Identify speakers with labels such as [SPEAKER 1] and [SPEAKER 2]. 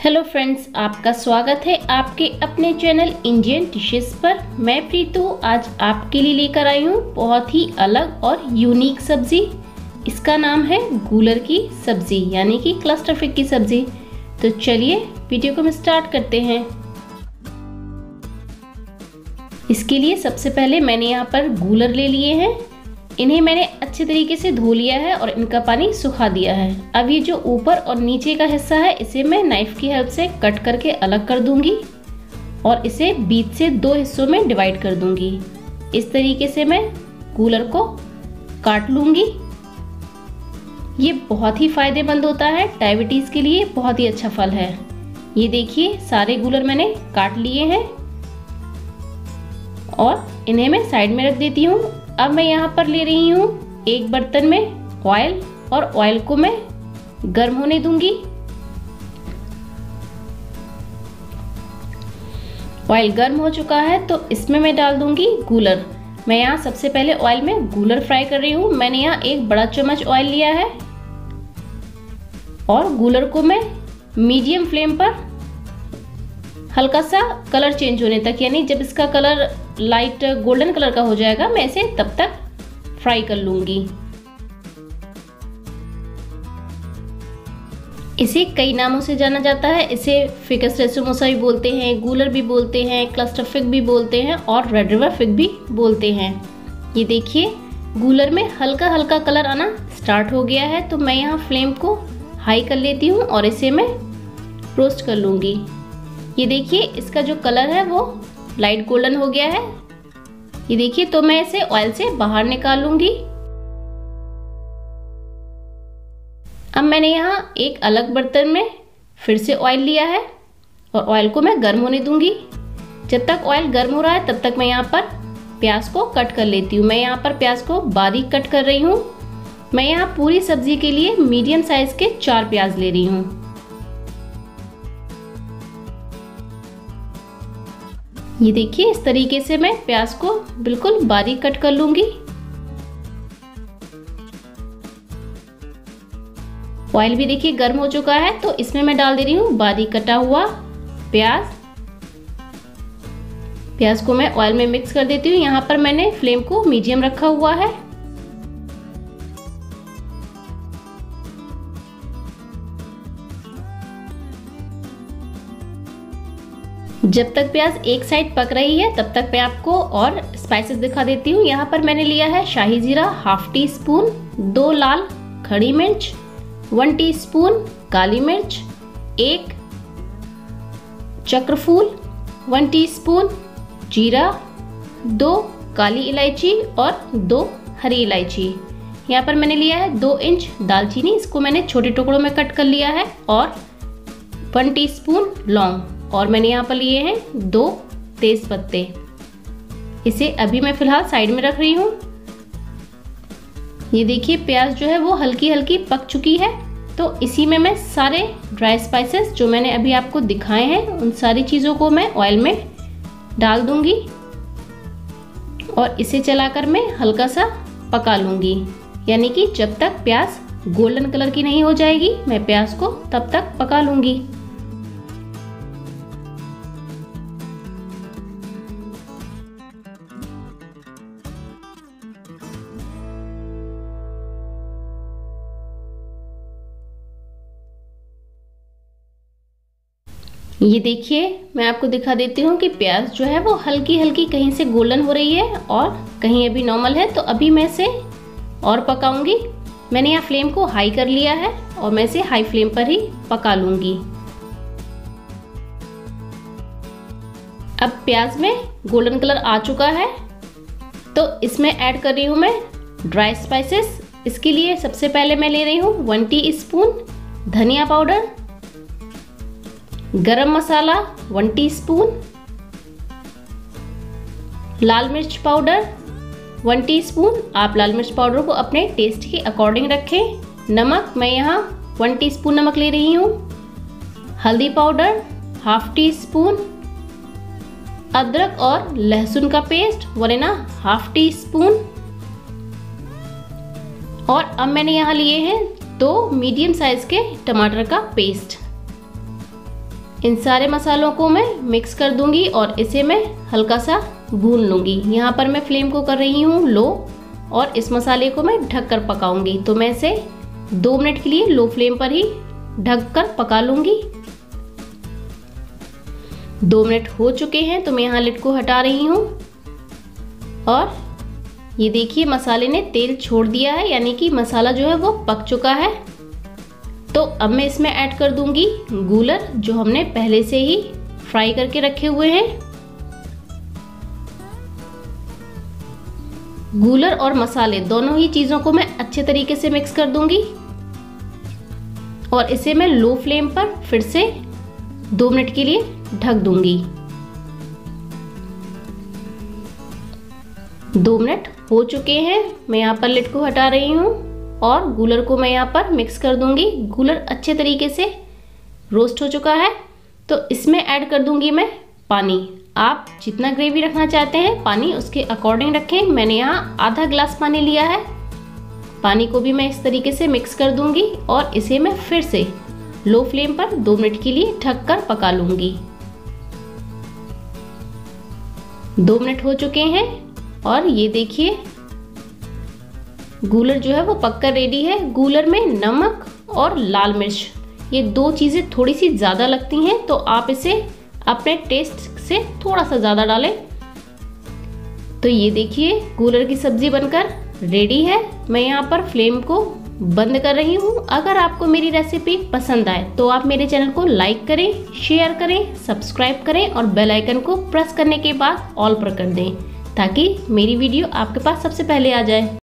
[SPEAKER 1] Hello friends, आपका स्वागत है आपके अपने चैनल इंडियन डिशेस पर। मैं प्रीतु आज आपके लिए लेकर आई हूँ बहुत ही अलग और यूनिक सब्जी। इसका नाम है गूलर की सब्जी यानी कि क्लस्टर फिग की सब्जी। तो चलिए वीडियो को हम स्टार्ट करते हैं। इसके लिए सबसे पहले मैंने यहाँ पर गूलर ले लिए हैं। इन्हें मैंने अच्छे तरीके से धो लिया है और इनका पानी सुखा दिया है। अब ये जो ऊपर और नीचे का हिस्सा है इसे मैं नाइफ की हेल्प से कट करके अलग कर दूंगी और इसे बीच से दो हिस्सों में डिवाइड कर दूंगी। इस तरीके से मैं गूलर को काट लूंगी। ये बहुत ही फायदेमंद होता है, डायबिटीज के लिए बहुत ही अच्छा फल है। ये देखिए सारे गूलर मैंने काट लिए हैं और इन्हें मैं साइड में रख देती हूँ। अब मैं यहाँ पर ले रही हूँ एक बर्तन में ऑयल और ऑयल को मैं गर्म होने दूंगी। ऑयल गर्म हो चुका है तो इसमें मैं डाल दूंगी गूलर। मैं यहाँ सबसे पहले ऑयल में गूलर फ्राई कर रही हूँ। मैंने यहाँ एक बड़ा चम्मच ऑयल लिया है और गूलर को मैं मीडियम फ्लेम पर हल्का सा कलर चेंज होने तक, यानी जब इसका कलर लाइट गोल्डन कलर का हो जाएगा मैं इसे तब तक फ्राई कर लूंगी। इसे कई नामों से जाना जाता है। इसे फिकस रेसोमोसा भी बोलते हैं, गूलर भी बोलते हैं, क्लस्टर फिग भी बोलते हैं और रेड रिवर फिग भी बोलते हैं। ये देखिए गूलर में हल्का हल्का कलर आना स्टार्ट हो गया है तो मैं यहाँ फ्लेम को हाई कर लेती हूँ और इसे मैं रोस्ट कर लूंगी। ये देखिए इसका जो कलर है वो लाइट गोल्डन हो गया है। ये देखिए तो मैं इसे ऑयल से बाहर निकाल लूंगी। अब मैंने यहाँ एक अलग बर्तन में फिर से ऑयल लिया है और ऑयल को मैं गर्म होने दूंगी। जब तक ऑयल गर्म हो रहा है तब तक मैं यहाँ पर प्याज को कट कर लेती हूँ। मैं यहाँ पर प्याज को बारीक कट कर रही हूँ। मैं यहाँ पूरी सब्जी के लिए मीडियम साइज के 4 प्याज ले रही हूँ। ये देखिए इस तरीके से मैं प्याज को बिल्कुल बारीक कट कर लूंगी। ऑयल भी देखिए गर्म हो चुका है तो इसमें मैं डाल दे रही हूँ बारीक कटा हुआ प्याज। प्याज को मैं ऑयल में मिक्स कर देती हूँ। यहाँ पर मैंने फ्लेम को मीडियम रखा हुआ है। जब तक प्याज एक साइड पक रही है तब तक मैं आपको और स्पाइसेस दिखा देती हूँ। यहाँ पर मैंने लिया है शाही जीरा हाफ टी स्पून, 2 लाल खड़ी मिर्च, 1 टीस्पून काली मिर्च, 1 चक्रफूल, 1 टीस्पून जीरा, 2 काली इलायची और 2 हरी इलायची। यहाँ पर मैंने लिया है 2 इंच दालचीनी, इसको मैंने छोटे टुकड़ों में कट कर लिया है और 1 टीस्पून लौंग और मैंने यहाँ पर लिए हैं 2 तेज पत्ते। इसे अभी मैं फिलहाल साइड में रख रही हूँ। ये देखिए प्याज जो है वो हल्की हल्की पक चुकी है तो इसी में मैं सारे ड्राई स्पाइसेस जो मैंने अभी आपको दिखाए हैं उन सारी चीज़ों को मैं ऑयल में डाल दूंगी और इसे चलाकर मैं हल्का सा पका लूंगी। यानी कि जब तक प्याज गोल्डन कलर की नहीं हो जाएगी मैं प्याज को तब तक पका लूंगी। ये देखिए मैं आपको दिखा देती हूँ कि प्याज जो है वो हल्की हल्की कहीं से गोल्डन हो रही है और कहीं अभी नॉर्मल है। तो अभी मैं इसे और पकाऊंगी। मैंने यहाँ फ्लेम को हाई कर लिया है और मैं इसे हाई फ्लेम पर ही पका लूंगी। अब प्याज में गोल्डन कलर आ चुका है तो इसमें ऐड कर रही हूँ मैं ड्राई स्पाइसेस। इसके लिए सबसे पहले मैं ले रही हूँ 1 टीस्पून धनिया पाउडर, गरम मसाला 1 टीस्पून, लाल मिर्च पाउडर 1 टीस्पून। आप लाल मिर्च पाउडर को अपने टेस्ट के अकॉर्डिंग रखें। नमक मैं यहाँ 1 टीस्पून नमक ले रही हूँ। हल्दी पाउडर हाफ टी स्पून। अदरक और लहसुन का पेस्ट 1.5 टीस्पून। और अब मैंने यहाँ लिए हैं 2 मीडियम साइज के टमाटर का पेस्ट। इन सारे मसालों को मैं मिक्स कर दूंगी और इसे मैं हल्का सा भून लूंगी। यहाँ पर मैं फ्लेम को कर रही हूँ लो और इस मसाले को मैं ढक कर पकाऊंगी। तो मैं इसे 2 मिनट के लिए लो फ्लेम पर ही ढक कर पका लूंगी। 2 मिनट हो चुके हैं तो मैं यहाँ लिड को हटा रही हूँ और ये देखिए मसाले ने तेल छोड़ दिया है, यानी कि मसाला जो है वो पक चुका है। तो अब मैं इसमें ऐड कर दूंगी गूलर जो हमने पहले से ही फ्राई करके रखे हुए हैं। गूलर और मसाले दोनों ही चीज़ों को मैं अच्छे तरीके से मिक्स कर दूंगी और इसे मैं लो फ्लेम पर फिर से 2 मिनट के लिए ढक दूंगी। 2 मिनट हो चुके हैं, मैं यहाँ पर लिड को हटा रही हूँ और गूलर को मैं यहाँ पर मिक्स कर दूंगी। गूलर अच्छे तरीके से रोस्ट हो चुका है तो इसमें ऐड कर दूंगी मैं पानी। आप जितना ग्रेवी रखना चाहते हैं पानी उसके अकॉर्डिंग रखें। मैंने यहाँ आधा ग्लास पानी लिया है। पानी को भी मैं इस तरीके से मिक्स कर दूंगी और इसे मैं फिर से लो फ्लेम पर 2 मिनट के लिए ढक कर पका लूंगी। 2 मिनट हो चुके हैं और ये देखिए गूलर जो है वो पककर रेडी है। गूलर में नमक और लाल मिर्च ये 2 चीज़ें थोड़ी सी ज़्यादा लगती हैं तो आप इसे अपने टेस्ट से थोड़ा सा ज़्यादा डालें। तो ये देखिए गूलर की सब्जी बनकर रेडी है। मैं यहाँ पर फ्लेम को बंद कर रही हूँ। अगर आपको मेरी रेसिपी पसंद आए तो आप मेरे चैनल को लाइक करें, शेयर करें, सब्सक्राइब करें और बेल आइकन को प्रेस करने के बाद ऑल पर कर दें ताकि मेरी वीडियो आपके पास सबसे पहले आ जाए।